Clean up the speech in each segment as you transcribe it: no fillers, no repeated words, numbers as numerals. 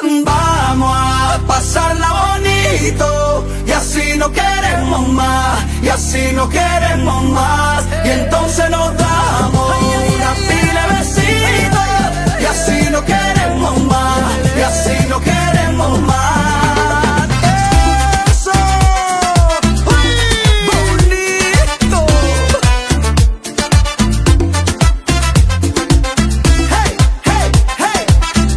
Vamos a pasarla bonito, y así no queremos más, y así no queremos más. Y entonces nos damos una pila de besitos, y así no queremos más, y así no queremos más. Eso, bonito. Hey, hey, hey.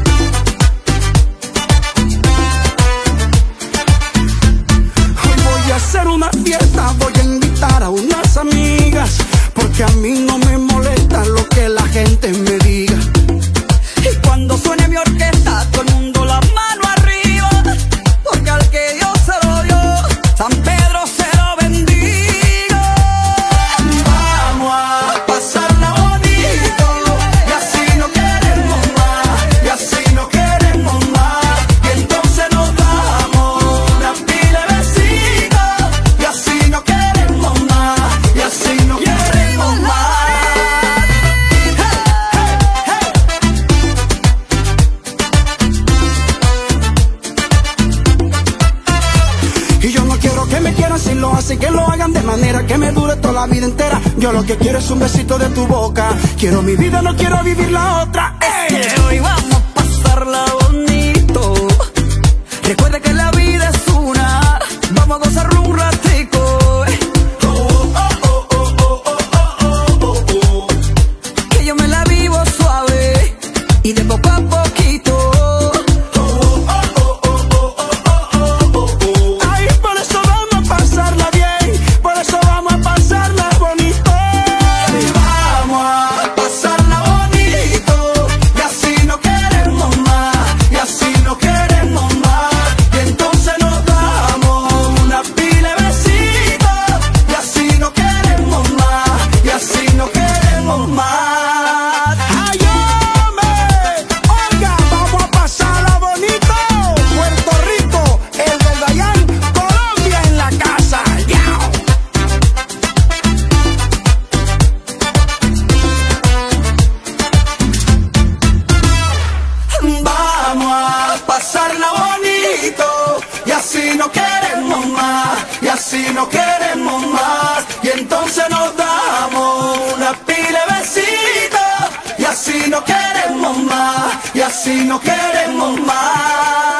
Hoy voy a hacer una fiesta, voy a invitar a unas amigas, porque a mí no me molesta lo que la gente me diga. Y cuando suene mi orquesta, todo el mundo la mano arriba, porque al que Dios se lo dio, San Pedro se lo bendiga. Vamos a pasarla bonito, y así no queremos más, y así no queremos más. Y entonces nos damos una pila de besitos, y así no queremos más, y así no queremos más. Y yo no quiero que me quieran si lo hacen, que lo hagan de manera que me dure toda la vida entera. Yo lo que quiero es un besito de tu boca. Quiero mi vida, no quiero vivir la otra. ¡Ey! Es que hoy vamos a pasarla bonito. Recuerda que la vida es una, vamos a gozarlo un ratico. Que yo me la vivo suave y de poco a poquito. Ay, por eso vamos a pasarla bien, por eso vamos a pasarla bonito. Vamos a pasarla bonito, y así no queremos más, y así no queremos más. Y entonces nos damos una pila de besitos, y así no queremos más, y así no queremos más. ¡Ay, hombre! Oiga, vamos a pasarla bonito. Puerto Rico, el del Dayán, Colombia en la casa. ¡Yao! Vamos a pasarla bonito, y así no queremos más, y así no queremos más. Y entonces nos damos una pila de besitos, y así no queremos más, y así no queremos más.